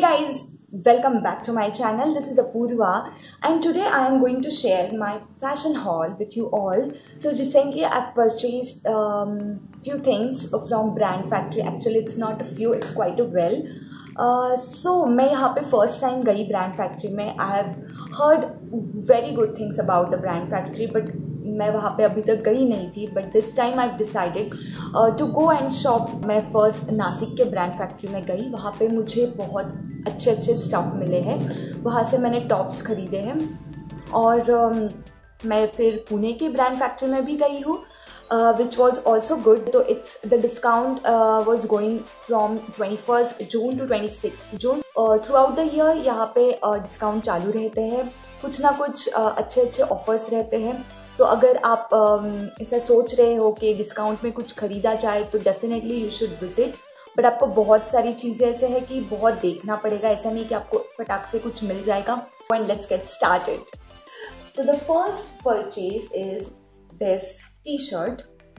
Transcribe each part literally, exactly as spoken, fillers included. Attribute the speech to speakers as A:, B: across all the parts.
A: guys, welcome back to my channel. This is Apurva and today I am going to share my fashion haul with you all. So recently I've purchased um, few things from Brand Factory. Actually it's not a few, it's quite a well. Uh, so मैं यहाँ पे first time गई Brand Factory में. I have heard very good things about the Brand Factory, but मैं वहाँ पे अभी तक गई नहीं थी. But this time I decided to go and shop. मैं फर्स्ट नासिक के ब्रांड फैक्ट्री में गई. वहाँ पे मुझे बहुत अच्छे अच्छे स्टफ मिले हैं. वहाँ से मैंने टॉप्स ख़रीदे हैं. और uh, मैं फिर पुणे के ब्रांड फैक्ट्री में भी गई हूँ, विच वॉज ऑल्सो गुड. तो it's the discount was going from twenty first June to twenty six June. Throughout the year यहाँ पे डिस्काउंट uh, चालू रहते हैं. कुछ ना कुछ uh, अच्छे अच्छे ऑफर्स रहते हैं. तो अगर आप ऐसा सोच रहे हो कि डिस्काउंट में कुछ ख़रीदा जाए तो definitely you should visit. But आपको बहुत सारी चीज़ें ऐसे है कि बहुत देखना पड़ेगा. ऐसा नहीं कि आपको फटाक से कुछ मिल जाएगा. And let's get started. So the first purchase is this T shirt.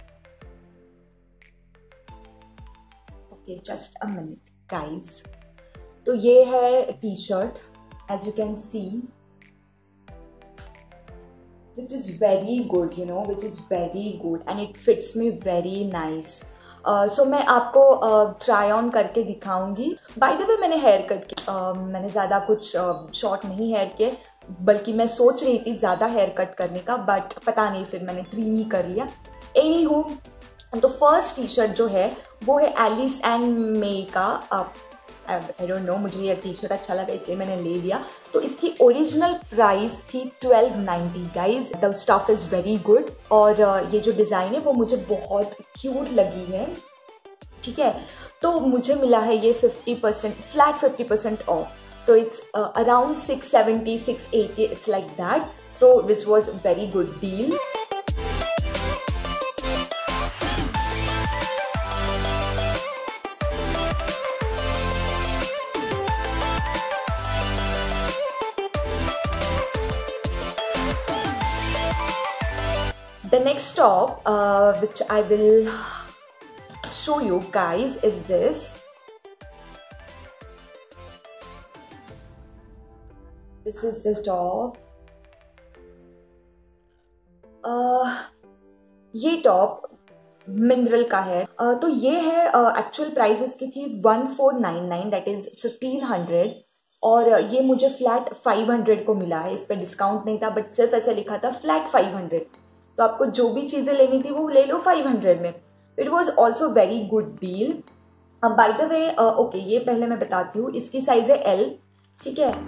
A: Okay, just a minute guys. तो ये है T shirt, as you can see, which is very good, you know, which is very good and it fits me very nice. uh, so मैं आपको try on करके दिखाऊंगी. by the way मैंने hair cut किया. uh, मैंने ज़्यादा कुछ short uh, नहीं हेयर किए, बल्कि मैं सोच रही थी ज़्यादा हेयर कट करने का, बट पता नहीं फिर मैंने ट्रिम ही कर लिया. एनी हूँ, तो फर्स्ट टी शर्ट जो है वो है एलिस एंड मे का. आई डोंट नो, मुझे ये टी शर्ट अच्छा लगा इसलिए मैंने ले लिया. तो इसकी ओरिजिनल प्राइस थी twelve ninety. Guys the stuff is very good. और ये जो डिज़ाइन है वो मुझे बहुत क्यूट लगी है. ठीक है, तो मुझे मिला है ये fifty percent flat fifty percent off. तो it's around six seventy six eighty, it's like that. तो which was very good deal. The next top uh, which I will show you guys is this. This is the top. uh, ये top mineral का है. uh, तो ये है actual uh, price इसकी थी one four nine nine, that is fifteen hundred. और uh, ये मुझे फ्लैट फाइव हंड्रेड को मिला है. इस पर डिस्काउंट नहीं था, बट सिर्फ ऐसे लिखा था फ्लैट फाइव हंड्रेड. तो आपको जो भी चीज़ें लेनी थी वो ले लो फाइव हंड्रेड में. It was also very good deal. By the way okay, ये पहले मैं बताती हूँ. इसकी साइज है एल. ठीक है,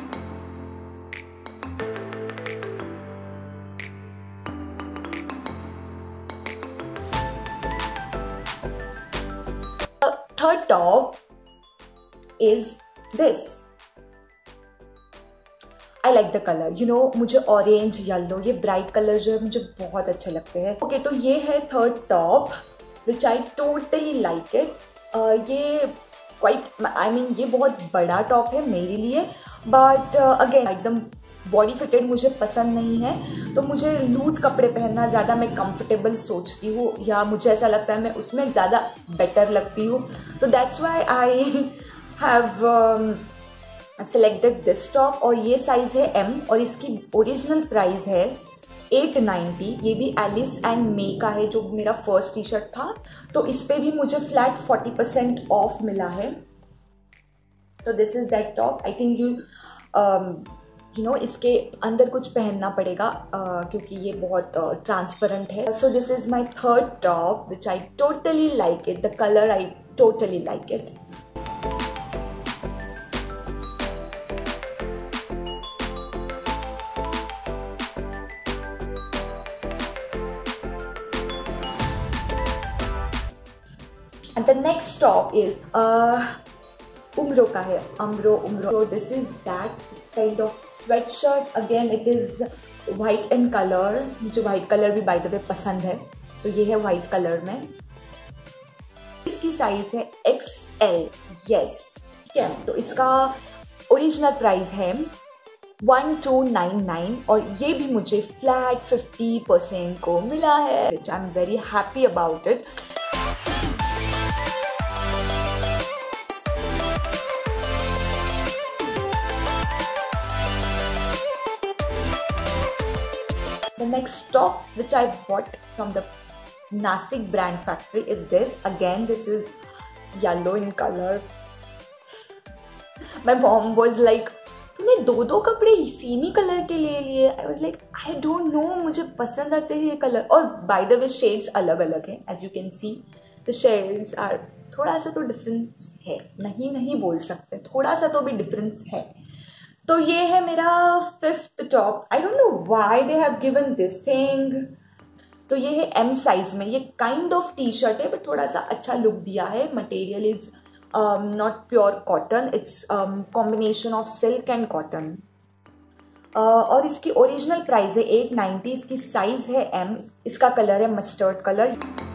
A: third top is this. I like the colour, you know, मुझे ऑरेंज येलो ये ब्राइट कलर जो है मुझे बहुत अच्छे लगते हैं. ओके okay, तो ये है third top which I totally like it. ये क्वाइट आई मीन ये बहुत बड़ा टॉप है मेरे लिए, बट अगेन एकदम बॉडी फिटेड मुझे पसंद नहीं है. तो मुझे लूज कपड़े पहनना ज़्यादा मैं कंफर्टेबल सोचती हूँ, या मुझे ऐसा लगता है मैं उसमें ज़्यादा बेटर लगती हूँ. तो that's why I have selected this top. और ये साइज़ है एम और इसकी ओरिजिनल प्राइस है एट नाइन्टी. ये भी एलिस एंड मे का है जो मेरा फर्स्ट टी शर्ट था. तो इस पे भी मुझे फ्लैट फोर्टी परसेंट ऑफ मिला है. तो this is that top. I think you you know इसके अंदर कुछ पहनना पड़ेगा uh, क्योंकि ये बहुत ट्रांसपेरेंट uh, है. So this is my third top which I totally like it. The colour I totally like it. And the next top is uh, Umro का है. Umro, Umro. So this is that kind of sweatshirt. Again, it is white in color. मुझे white color भी by the way पसंद है. तो ये है white color में. इसकी साइज है एक्स एल. Yes. ठीक है. तो इसका ओरिजिनल प्राइस है वन टू नाइन नाइन और ये भी मुझे फ्लैट फिफ्टी परसेंट को मिला है. I am very happy about it. next top which I bought from the Nasik brand factory is this. Again, this is yellow in color. My mom was like, तुमने दो दो कपड़े same ही colour के ले लिए. I was like I don't know, मुझे पसंद आते हैं ये कलर. और बाय द वे शेड्स अलग अलग हैं. As you can see the shades are थोड़ा सा तो डिफरेंस है, नहीं नहीं बोल सकते, थोड़ा सा तो भी डिफरेंस है. तो ये है मेरा fifth top. I don't know why they have given this thing. तो ये है एम साइज में. ये काइंड ऑफ टी शर्ट है बट थोड़ा सा अच्छा लुक दिया है. Material is not pure cotton, it's combination of silk and cotton. और इसकी ओरिजिनल प्राइस है एट नाइन्टी. इसकी साइज है एम. इसका कलर है मस्टर्ड कलर.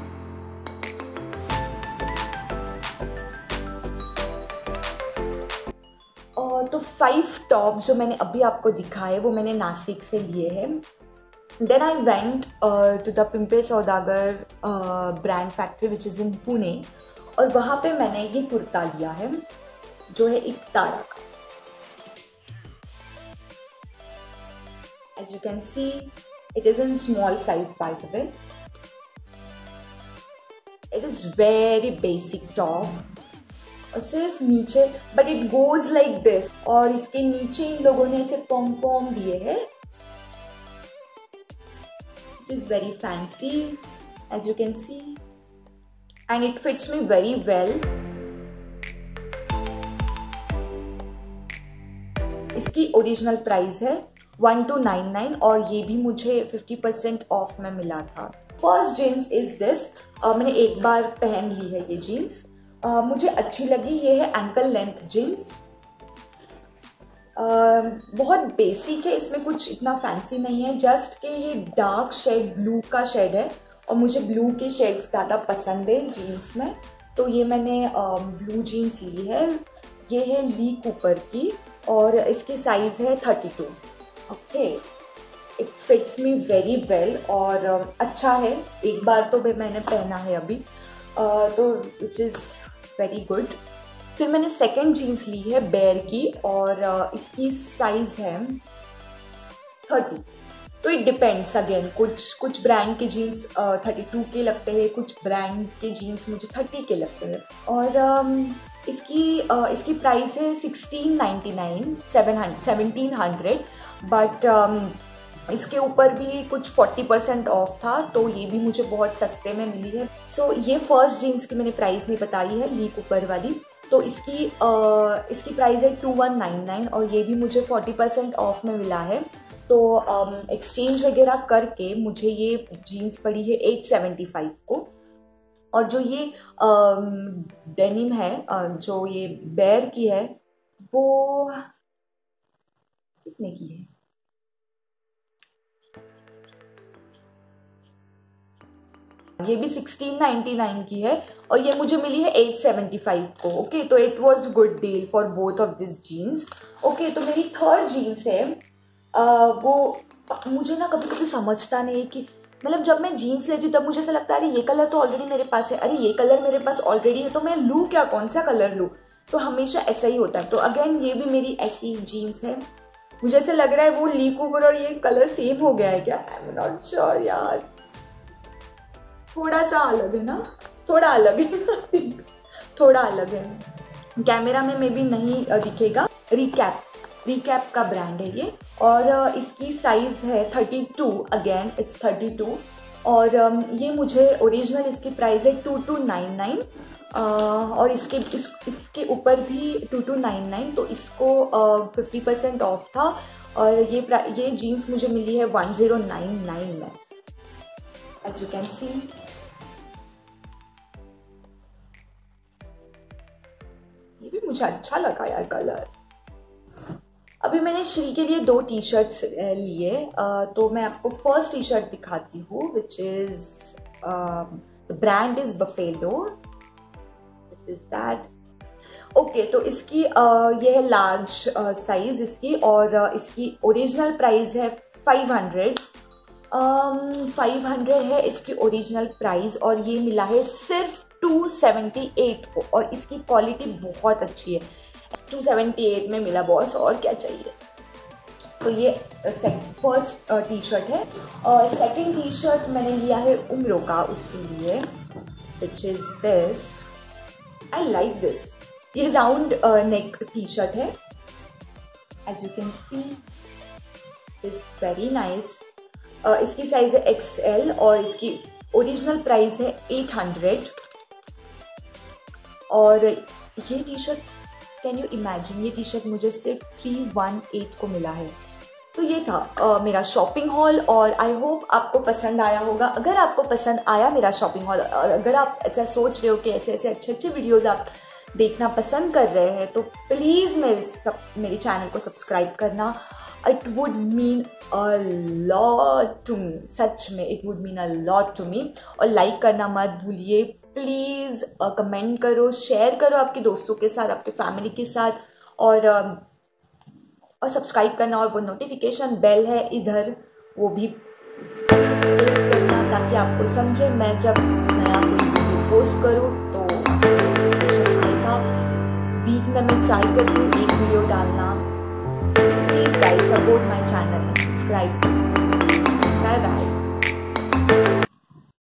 A: तो फाइव टॉप जो मैंने अभी आपको दिखाए वो मैंने नासिक से लिए हैं. Then I went to the Pimple Saudagar brand factory which is in Pune. और वहाँ पे मैंने ये कुर्ता लिया है जो है इकतारा का. As you can see it is in small size by the way. It is very basic top. और सिर्फ नीचे, but it goes like this. और इसके नीचे इन लोगों ने इसे पॉम पॉम दिए हैं. It is very fancy as you can see and it fits me very well. इसकी ओरिजिनल प्राइस है वन टू नाइन नाइन और ये भी मुझे फिफ्टी परसेंट ऑफ में मिला था. First jeans is this. मैंने एक बार पहन ली है ये जीन्स. Uh, मुझे अच्छी लगी. ये है एंकल लेंथ जीन्स. uh, बहुत बेसिक है, इसमें कुछ इतना फैंसी नहीं है. जस्ट कि ये डार्क शेड ब्लू का शेड है और मुझे ब्लू के शेड्स ज़्यादा पसंद है जीन्स में. तो ये मैंने ब्लू जीन्स ली है. ये है ली कूपर की और इसकी साइज़ है thirty two. Okay, it fits me very well और uh, अच्छा है. एक बार तो भी मैंने पहना है अभी, uh, तो विच इज़ वेरी गुड. फिर मैंने सेकेंड जीन्स ली है बेयर की और इसकी साइज है थर्टी. तो इट डिपेंड्स अगेन, कुछ कुछ ब्रांड के जीन्स थर्टी टू के लगते हैं, कुछ ब्रांड के जीन्स मुझे थर्टी के लगते हैं. और um, इसकी uh, इसकी प्राइस है sixteen ninety nine, seven hundred seventeen hundred. But इसके ऊपर भी कुछ फोर्टी परसेंट ऑफ था तो ये भी मुझे बहुत सस्ते में मिली है. सो so, ये फर्स्ट जीन्स की मैंने प्राइस नहीं बताई है, ली कूपर वाली. तो इसकी आ, इसकी प्राइस है टू वन नाइन नाइन और ये भी मुझे फोर्टी परसेंट ऑफ में मिला है. तो एक्सचेंज वगैरह करके मुझे ये जीन्स पड़ी है एट सेवेंटी फाइव को. और जो ये डेनिम है, आ, जो ये बेयर की है, वो कितने की है? ये भी सिक्सटीन नाइन्टी नाइन की है और ये मुझे मिली है एट सेवेंटी फाइव को. ओके, तो it was good deal for both of this jeans. Okay, तो मेरी थर्ड जीन्स है, आ, वो मुझे ना कभी कभी समझता नहीं है कि मतलब जब मैं जीन्स लेती हूँ तब मुझे ऐसा लगता है अरे ये कलर तो ऑलरेडी मेरे पास है, अरे ये कलर मेरे पास ऑलरेडी है, तो मैं लूँ क्या, कौन सा कलर लूँ. तो हमेशा ऐसा ही होता है. तो अगेन ये भी मेरी ऐसी जीन्स है. मुझे ऐसा लग रहा है वो ली कूपर और ये कलर सेम हो गया है क्या, आई एम नॉट श्योर यार. थोड़ा सा अलग है ना, थोड़ा अलग है थोड़ा अलग है. कैमरा में मे भी नहीं दिखेगा. रिकैप रिकैप का ब्रांड है ये और इसकी साइज है thirty two. Again it's thirty two. और ये मुझे ओरिजिनल इसकी प्राइस है टू टू नाइन नाइन और इसके इस, इसके ऊपर भी टू टू नाइन नाइन. तो इसको फिफ्टी परसेंट ऑफ था और ये ये जीन्स मुझे मिली है वन ज़ीरो नाइन नाइन में. एज यू कैन सी ये भी मुझे अच्छा लगा यार कलर. अभी मैंने श्री के लिए दो टी शर्ट्स लिए. तो मैं आपको फर्स्ट टी शर्ट दिखाती हूँ which is the brand is Buffalo. This is that. Okay, तो इसकी uh, ये है लार्ज साइज uh, इसकी और uh, इसकी ओरिजिनल प्राइस है फाइव हंड्रेड. फाइव हंड्रेड है इसकी ओरिजिनल प्राइस और ये मिला है सिर्फ टू सेवेंटी एट को और इसकी क्वालिटी बहुत अच्छी है. टू सेवेंटी एट में मिला बॉस, और क्या चाहिए. तो ये फर्स्ट टी शर्ट है। और सेकंड टी शर्ट मैंने लिया है उम्रों का उसके लिए, which is this. I like this. ये राउंड नेक टी शर्ट है, as you can see is very nice. इसकी साइज है एक्स एल और इसकी ओरिजिनल प्राइस है एट हंड्रेड। और ये T shirt, can you imagine, ये टी शर्ट मुझे सिर्फ थ्री वन एट को मिला है। तो ये था uh, मेरा शॉपिंग हॉल, और आई होप आपको पसंद आया होगा। अगर आपको पसंद आया मेरा शॉपिंग हॉल, और अगर आप ऐसा सोच रहे हो कि ऐसे ऐसे अच्छे अच्छे वीडियोज़ आप देखना पसंद कर रहे हैं, तो प्लीज़ मेरे सब मेरे चैनल को सब्सक्राइब करना। It would mean a lot to me, सच में it would mean a lot to me. और लाइक करना मत भूलिए प्लीज़, कमेंट करो, शेयर करो आपके दोस्तों के साथ, आपके फैमिली के साथ, और uh, और सब्सक्राइब करना, और वो नोटिफिकेशन बेल है इधर वो भी करना, ताकि आपको समझे मैं जब नया कोई वीडियो पोस्ट करूँ तो नोटिफिकेशन आएगा। वीक में मैं ट्राई करती हूँ एक वीडियो डालना। Please guys support my channel, subscribe. Bye bye.